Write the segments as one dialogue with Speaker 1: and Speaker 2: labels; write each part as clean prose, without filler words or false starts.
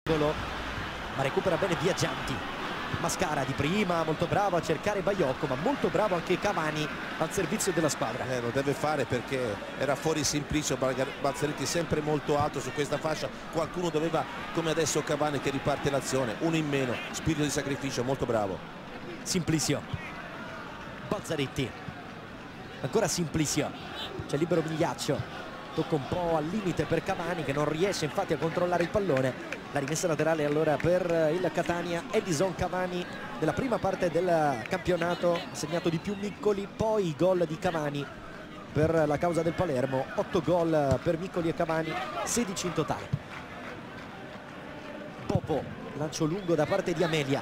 Speaker 1: ma recupera bene Viaggianti. Mascara di prima, molto bravo a cercare Baiocco, ma molto bravo anche Cavani al servizio della squadra.
Speaker 2: Lo deve fare perché era fuori Simplicio. Balzaretti sempre molto alto su questa fascia, qualcuno doveva, come adesso Cavani che riparte l'azione, uno in meno, spirito di sacrificio, molto bravo.
Speaker 1: Simplicio, Balzaretti, ancora Simplicio, c'è libero Migliaccio, tocca un po' al limite per Cavani che non riesce infatti a controllare il pallone. La rimessa laterale allora per il Catania. Edison Cavani nella prima parte del campionato ha segnato di più Miccoli, poi i gol di Cavani per la causa del Palermo, 8 gol per Miccoli e Cavani, 16 in totale. Popo, lancio lungo da parte di Amelia,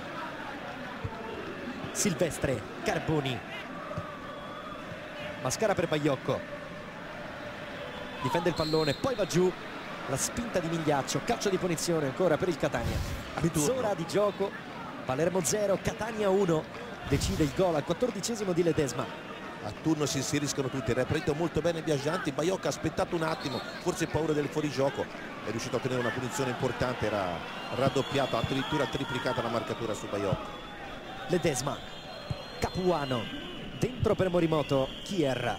Speaker 1: Silvestre, Carboni, Mascara per Baiocco, difende il pallone, poi va giù. La spinta di Migliaccio, calcio di punizione ancora per il Catania. Mezz'ora di gioco, Palermo 0, Catania 1. Decide il gol al 14esimo di Ledesma.
Speaker 2: A turno si inseriscono tutti, reprito molto bene Biaggianti. Baiocco ha aspettato un attimo, forse paura del fuorigioco, è riuscito a ottenere una punizione importante, era raddoppiata, addirittura triplicata la marcatura su Baiocco.
Speaker 1: Ledesma, Capuano, dentro per Morimoto, Kier,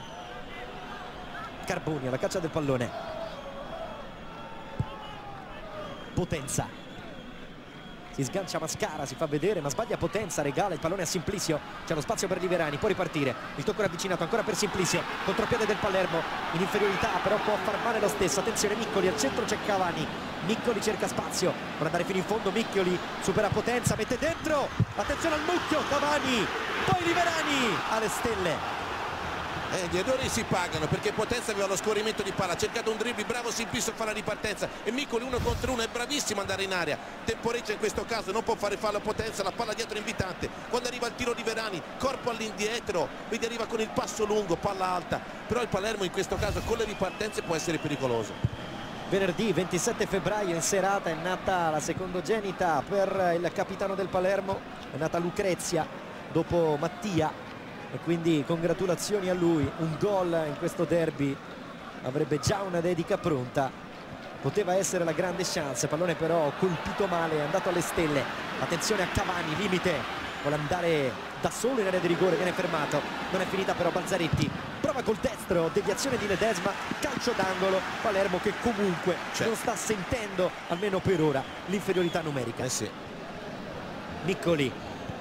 Speaker 1: Carboni alla caccia del pallone. Potenza, si sgancia Mascara, si fa vedere ma sbaglia Potenza, regala il pallone a Simplicio, c'è lo spazio per Liverani, può ripartire, il tocco ravvicinato ancora per Simplicio, contropiede del Palermo in inferiorità, però può far male lo stesso. Attenzione Miccoli, al centro c'è Cavani, Miccoli cerca spazio, vuole andare fino in fondo, Miccoli supera Potenza, mette dentro, attenzione al mucchio, Cavani, poi Liverani alle stelle.
Speaker 2: Gli errori si pagano perché Potenza aveva lo scorrimento di palla, ha cercato un dribbling, bravo Simplicio a fare la ripartenza e Miccoli 1 contro 1 è bravissimo ad andare in area, temporeggia in questo caso, non può fare fallo a Potenza, la palla dietro è invitante, quando arriva il tiro di Verani, corpo all'indietro, vedi arriva con il passo lungo, palla alta, però il Palermo in questo caso con le ripartenze può essere pericoloso.
Speaker 1: Venerdì 27 febbraio in serata è nata la secondogenita per il capitano del Palermo, è nata Lucrezia dopo Mattia. E quindi congratulazioni a lui, un gol in questo derby, avrebbe già una dedica pronta, poteva essere la grande chance, pallone però colpito male, è andato alle stelle. Attenzione a Cavani, limite, vuole andare da solo in area di rigore, viene fermato, non è finita però Balzaretti, prova col destro, deviazione di Ledesma, calcio d'angolo, Palermo che comunque non sta sentendo, almeno per ora, l'inferiorità numerica.
Speaker 2: Sì.
Speaker 1: Miccoli,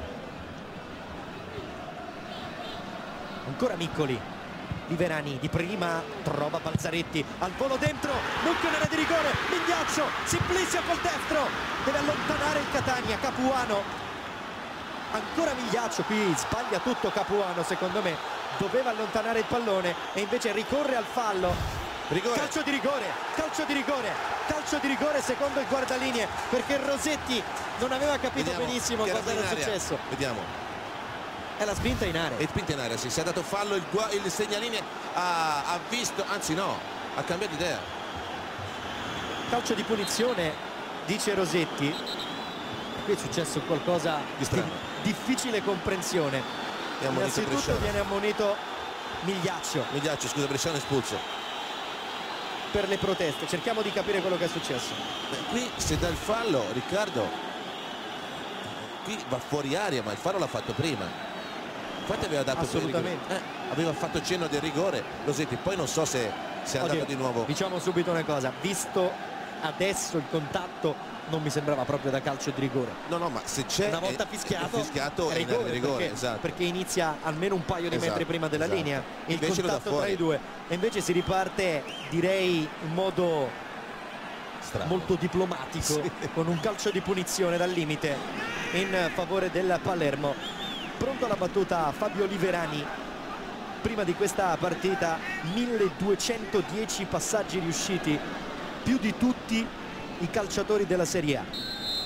Speaker 1: ancora Miccoli, Liverani di prima trova Balzaretti al volo dentro, mucchio in area di rigore, Migliaccio, Simplicio col destro, deve allontanare il Catania, Capuano, ancora Migliaccio, qui sbaglia tutto Capuano secondo me, doveva allontanare il pallone e invece ricorre al fallo.
Speaker 2: Rigore.
Speaker 1: Calcio di rigore, calcio di rigore, calcio di rigore secondo il guardalinee perché Rosetti non aveva capito benissimo cosa era successo.
Speaker 2: Vediamo.
Speaker 1: È la spinta in area.
Speaker 2: È spinta in area, sì, si è dato fallo, il segnaline ha visto, anzi no, ha cambiato idea.
Speaker 1: Calcio di punizione, dice Rosetti. Qui è successo qualcosa di difficile comprensione. Innanzitutto viene ammonito Migliaccio.
Speaker 2: Migliaccio, scusa, Bresciano espulso.
Speaker 1: Per le proteste, cerchiamo di capire quello che è successo.
Speaker 2: Qui se dà il fallo, Riccardo, qui va fuori aria, ma il fallo l'ha fatto prima. Infatti aveva dato
Speaker 1: assolutamente,
Speaker 2: aveva fatto cenno del rigore Rosetti, poi non so se è andato di nuovo.
Speaker 1: Diciamo subito una cosa, visto adesso il contatto non mi sembrava proprio da calcio di rigore.
Speaker 2: No, ma se c'è
Speaker 1: una volta fischiato
Speaker 2: è in rigore,
Speaker 1: perché inizia almeno un paio di metri prima della linea il
Speaker 2: invece
Speaker 1: contatto tra i due, e invece si riparte direi in modo molto diplomatico, con un calcio di punizione dal limite in favore del Palermo. Pronto alla battuta Fabio Liverani. Prima di questa partita 1210 passaggi riusciti, più di tutti i calciatori della Serie A.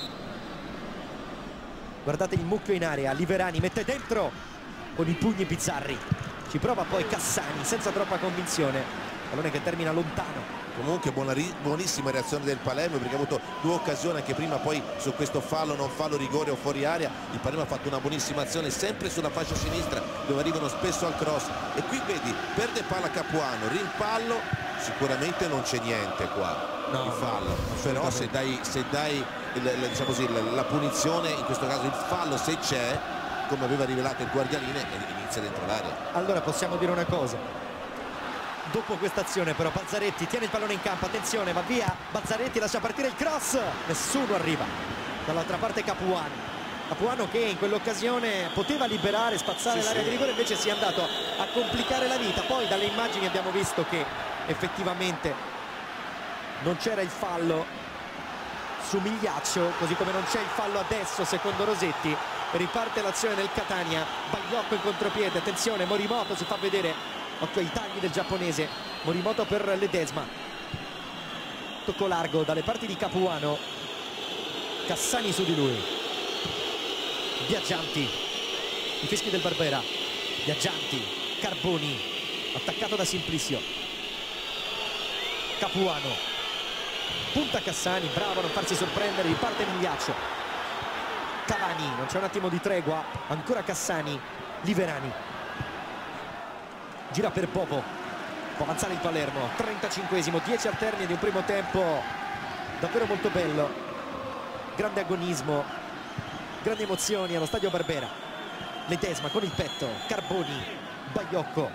Speaker 1: Guardate il mucchio in area, Liverani mette dentro con i pugni bizzarri, ci prova poi Cassani senza troppa convinzione, pallone che termina lontano.
Speaker 2: Comunque buonissima reazione del Palermo, perché ha avuto due occasioni anche prima, poi su questo fallo, non fallo, rigore o fuori area. Il Palermo ha fatto una buonissima azione sempre sulla fascia sinistra dove arrivano spesso al cross, e qui vedi, perde palla Capuano, rimpallo, sicuramente non c'è niente qua.
Speaker 1: No,
Speaker 2: il fallo, però se dai diciamo così, la punizione, in questo caso il fallo se c'è, come aveva rivelato il guardialine, inizia dentro l'area.
Speaker 1: Allora possiamo dire una cosa: dopo questa azione però Balzaretti tiene il pallone in campo, attenzione, va via Balzaretti, lascia partire il cross, nessuno arriva. Dall'altra parte Capuano che in quell'occasione poteva liberare, spazzare l'area di rigore, invece si è andato a complicare la vita. Poi dalle immagini abbiamo visto che effettivamente non c'era il fallo su Migliaccio, così come non c'è il fallo adesso secondo Rosetti. Riparte l'azione del Catania, Baiocco in contropiede, attenzione, Morimoto si fa vedere, occhio ai tagli del giapponese, Morimoto per Ledesma, tocco largo dalle parti di Capuano, Cassani su di lui, Viaggianti, i fischi del Barbera, Viaggianti, Carboni, attaccato da Simplicio, Capuano, punta Cassani, bravo a non farsi sorprendere, riparte Migliaccio, Cavani, non c'è un attimo di tregua, ancora Cassani, Liverani, gira per Bovo, può avanzare il Palermo, 35esimo, 10 al termine di un primo tempo davvero molto bello, grande agonismo, grandi emozioni allo stadio Barbera. Ledesma con il petto, Carboni, Baiocco,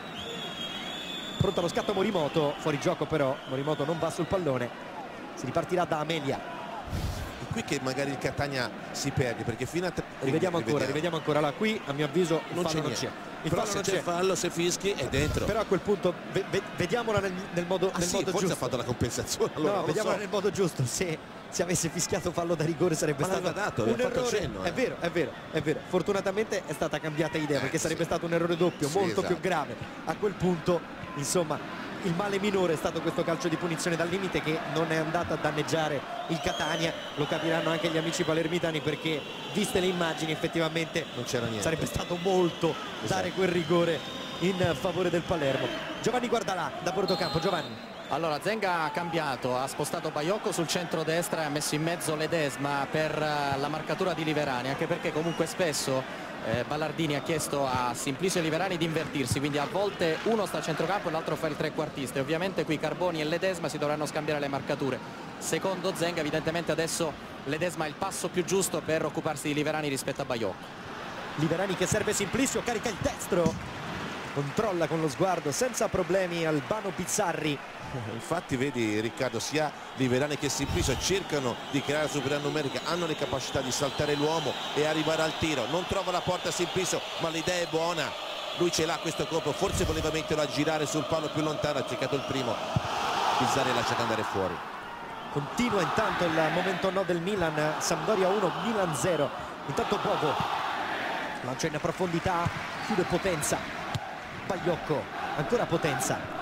Speaker 1: pronto allo scatto Morimoto, fuori gioco però, Morimoto non va sul pallone, si ripartirà da Amelia.
Speaker 2: È qui che magari il Catania si perde, perché fino a
Speaker 1: rivediamo ancora, là qui a mio avviso il fallo non c'è.
Speaker 2: Però se c'è fallo, se fischi è dentro.
Speaker 1: Però a quel punto vediamola nel modo
Speaker 2: forse
Speaker 1: giusto.
Speaker 2: ha fatto la compensazione, allora,
Speaker 1: no, vediamola nel modo giusto. Se avesse fischiato fallo da rigore sarebbe stato
Speaker 2: dato,
Speaker 1: un errore.
Speaker 2: Fatto cenno,
Speaker 1: È vero. Fortunatamente è stata cambiata idea, perché sarebbe stato un errore doppio, molto più grave. A quel punto, insomma, il male minore è stato questo calcio di punizione dal limite che non è andato a danneggiare il Catania. Lo capiranno anche gli amici palermitani, perché viste le immagini effettivamente
Speaker 2: non c'era niente,
Speaker 1: sarebbe stato molto dare quel rigore in favore del Palermo. Giovanni Guardalà da Bordocampo. Giovanni.
Speaker 3: Allora Zenga ha cambiato, ha spostato Baiocco sul centro-destra e ha messo in mezzo Ledesma per la marcatura di Liverani, anche perché comunque spesso Ballardini ha chiesto a Simplicio e Liverani di invertirsi, quindi a volte uno sta a centrocampo e l'altro fa il trequartista, e ovviamente qui Carboni e Ledesma si dovranno scambiare le marcature. Secondo Zenga evidentemente adesso Ledesma ha il passo più giusto per occuparsi di Liverani rispetto a Baiocco.
Speaker 1: Liverani che serve Simplicio, carica il destro, controlla con lo sguardo senza problemi Albano Pizzarri.
Speaker 2: Infatti vedi Riccardo, sia Liverani che Simplicio cercano di creare superiorità numerica, hanno le capacità di saltare l'uomo e arrivare al tiro. Non trova la porta Simplicio, ma l'idea è buona, lui ce l'ha questo colpo, forse voleva metterlo a girare sul palo più lontano, ha cercato il primo, Pizzarri ha lasciato andare fuori.
Speaker 1: Continua intanto il momento no del Milan, Sampdoria 1, Milan 0. Intanto Bovo lancia in profondità, chiude Potenza, Baiocco, ancora Potenza,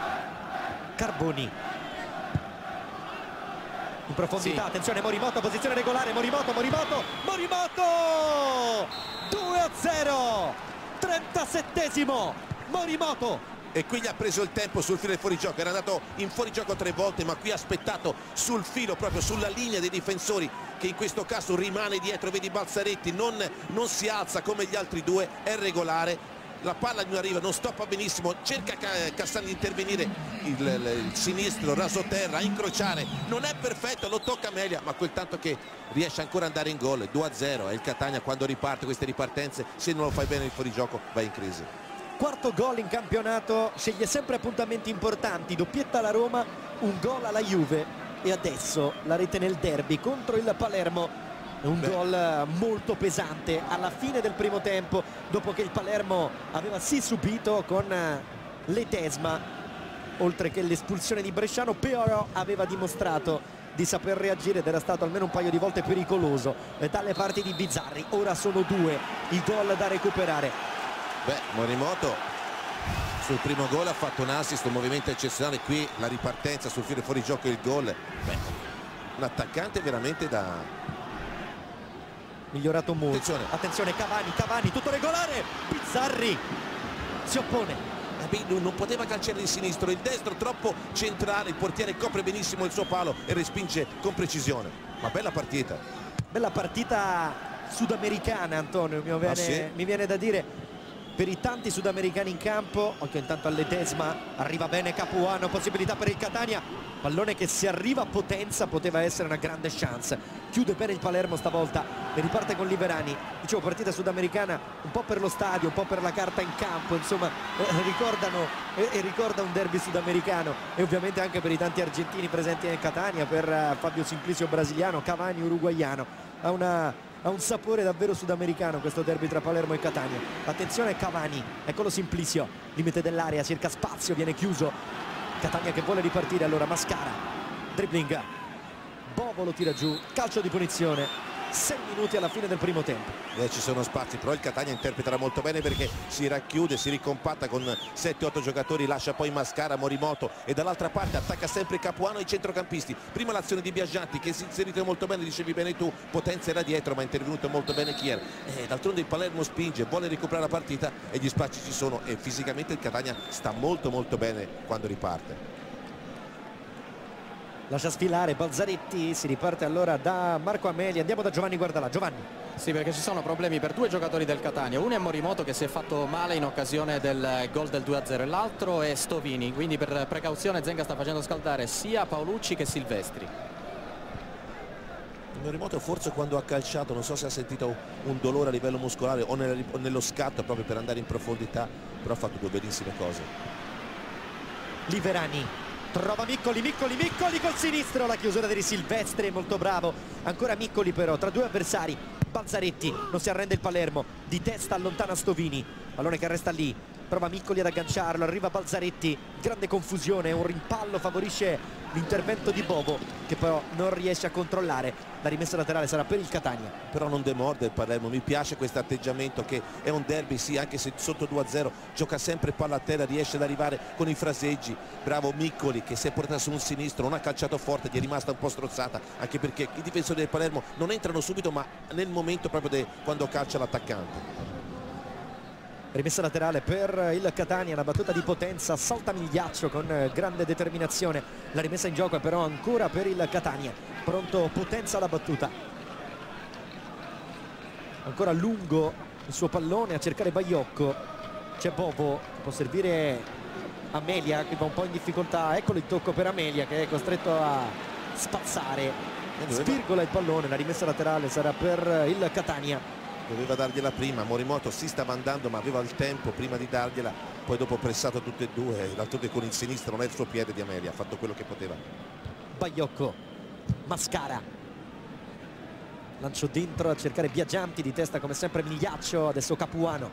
Speaker 1: Carboni in profondità, attenzione Morimoto, posizione regolare, Morimoto 2-0, 37esimo, Morimoto.
Speaker 2: E qui gli ha preso il tempo sul filo del fuorigioco, era andato in fuorigioco 3 volte, ma qui ha aspettato sul filo, proprio sulla linea dei difensori, che in questo caso rimane dietro. Vedi Balzaretti, non si alza come gli altri due, è regolare, la palla non arriva, non stoppa benissimo, cerca Cassani di intervenire, il sinistro rasoterra a incrociare, non è perfetto, lo tocca Amelia, ma quel tanto che riesce ancora ad andare in gol. 2-0, è il Catania quando riparte queste ripartenze, se non lo fai bene il fuorigioco vai in crisi.
Speaker 1: Quarto gol in campionato, sceglie sempre appuntamenti importanti, doppietta alla Roma, un gol alla Juve e adesso la rete nel derby contro il Palermo. Un gol molto pesante alla fine del primo tempo, dopo che il Palermo aveva sì subito con Ledesma, oltre che l'espulsione di Bresciano, però aveva dimostrato di saper reagire ed era stato almeno un paio di volte pericoloso dalle parti di Bizzarri. Ora sono 2 i gol da recuperare.
Speaker 2: Morimoto sul primo gol ha fatto un assist, un movimento eccezionale, qui la ripartenza sul filo fuori gioco e il gol. Un attaccante veramente da...
Speaker 1: migliorato molto. Attenzione Cavani, tutto regolare, Bizzarri si oppone.
Speaker 2: Non poteva calciare di sinistro, il destro troppo centrale, il portiere copre benissimo il suo palo e respinge con precisione. Ma bella partita
Speaker 1: sudamericana, Antonio, mi viene da dire. per i tanti sudamericani in campo. Occhio intanto a Ledesma, arriva bene Capuano, possibilità per il Catania, pallone che se arriva a Potenza poteva essere una grande chance. Chiude bene il Palermo stavolta e riparte con Liverani. Dicevo, partita sudamericana un po' per lo stadio, un po' per la carta in campo, insomma ricorda un derby sudamericano, e ovviamente anche per i tanti argentini presenti nel Catania, per Fabio Simplicio brasiliano, Cavani uruguaiano. Ha un sapore davvero sudamericano questo derby tra Palermo e Catania. Attenzione Cavani, eccolo Simplicio, limite dell'area, cerca spazio, viene chiuso. Catania che vuole ripartire, allora Mascara, dribbling, Bovo lo tira giù, calcio di punizione. 6 minuti alla fine del primo tempo.
Speaker 2: Ci sono spazi, però il Catania interpreterà molto bene perché si racchiude, si ricompatta con 7-8 giocatori, lascia poi Mascara, Morimoto, e dall'altra parte attacca sempre Capuano e i centrocampisti. Prima l'azione di Biaggianti che si inserite molto bene, dicevi bene tu, Potenza era dietro ma è intervenuto molto bene Chier. D'altronde il Palermo spinge, vuole recuperare la partita e gli spazi ci sono, e fisicamente il Catania sta molto bene quando riparte.
Speaker 1: Lascia sfilare Balzaretti, si riparte allora da Marco Ameli. Andiamo da Giovanni Guardalà. Giovanni.
Speaker 3: Sì, perché ci sono problemi per due giocatori del Catania. Uno è Morimoto che si è fatto male in occasione del gol del 2-0 e l'altro è Stovini, quindi per precauzione Zenga sta facendo scaldare sia Paolucci che Silvestri.
Speaker 2: Morimoto forse quando ha calciato, non so se ha sentito un dolore a livello muscolare o nello scatto proprio per andare in profondità, però ha fatto due bellissime cose.
Speaker 1: Liverani trova Miccoli col sinistro, la chiusura di Silvestri è molto bravo. Ancora Miccoli però tra due avversari. Balzaretti, non si arrende il Palermo, di testa allontana Stovini, pallone che resta lì, prova Miccoli ad agganciarlo, arriva Balzaretti, grande confusione, un rimpallo favorisce l'intervento di Bovo che però non riesce a controllare. La rimessa laterale sarà per il Catania.
Speaker 2: Però non demorde il Palermo, mi piace questo atteggiamento, che è un derby sì, anche se sotto 2-0 gioca sempre palla a terra, riesce ad arrivare con i fraseggi. Bravo Miccoli che si è portato su un sinistro, non ha calciato forte, gli è rimasta un po' strozzata, anche perché i difensori del Palermo non entrano subito ma nel momento proprio quando calcia l'attaccante.
Speaker 1: Rimessa laterale per il Catania, la battuta di Potenza, salta Migliaccio con grande determinazione. La rimessa in gioco è però ancora per il Catania. Pronto Potenza alla battuta. Ancora lungo il suo pallone a cercare Baiocco. C'è Bovo, può servire Amelia che va un po' in difficoltà. Eccolo il tocco per Amelia che è costretto a spazzare. Spirgola il pallone, la rimessa laterale sarà per il Catania.
Speaker 2: Doveva dargliela prima, Morimoto si stava andando ma aveva il tempo prima di dargliela, poi dopo pressato tutte e due, d'altronde con il sinistro non è il suo piede di Amelia, ha fatto quello che poteva.
Speaker 1: Baiocco, Mascara, lancio dentro a cercare Biaggianti, di testa come sempre Migliaccio, adesso Capuano.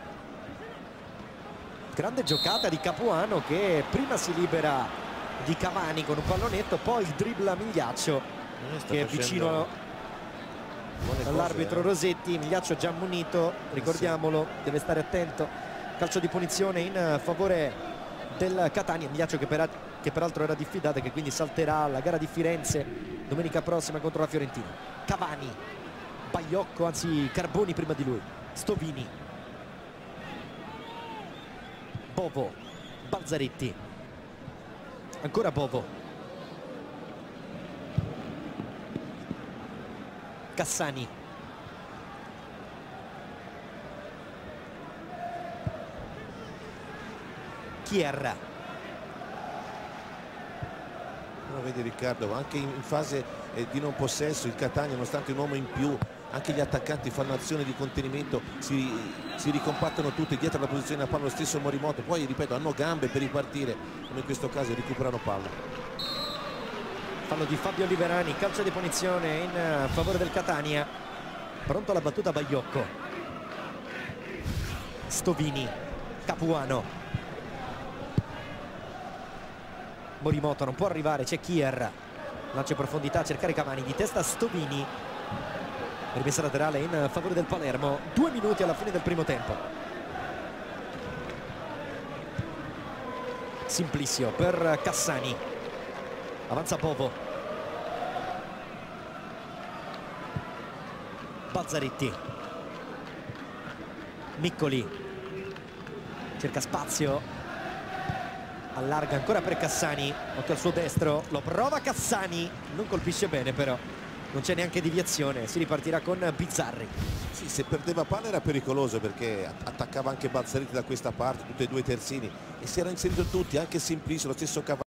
Speaker 1: Grande giocata di Capuano che prima si libera di Cavani con un pallonetto, poi dribbla Migliaccio che è vicino all'arbitro Rosetti. Migliaccio già ammonito, ricordiamolo, deve stare attento. Calcio di punizione in favore del Catania. Migliaccio che peraltro era diffidato e che quindi salterà la gara di Firenze domenica prossima contro la Fiorentina. Cavani, Baiocco, anzi Carboni prima di lui, Stovini, Bovo, Balzaretti, ancora Bovo, Cassani, Chier.
Speaker 2: Vedi Riccardo, anche in fase di non possesso il Catania, nonostante un uomo in più, anche gli attaccanti fanno azione di contenimento, si ricompattano tutti dietro la posizione a palla, lo stesso Morimoto, poi ripeto hanno gambe per ripartire, come in questo caso recuperano palla.
Speaker 1: Fallo di Fabio Liverani, calcio di punizione in favore del Catania. Pronto alla battuta Baiocco, Stovini, Capuano, Morimoto non può arrivare, c'è Chier, lancio in profondità a cercare Cavani, di testa Stovini. Rimessa laterale in favore del Palermo. 2 minuti alla fine del primo tempo. Simplicio per Cassani, avanza Bovo, Balzaretti, Miccoli cerca spazio, allarga ancora per Cassani, occhio al suo destro, lo prova Cassani, non colpisce bene però, non c'è neanche deviazione, si ripartirà con Bizzarri.
Speaker 2: Sì, se perdeva palla era pericoloso perché attaccava anche Balzaretti da questa parte, tutti e due i terzini, e si era inserito tutti, anche Simplicio, lo stesso Cavani.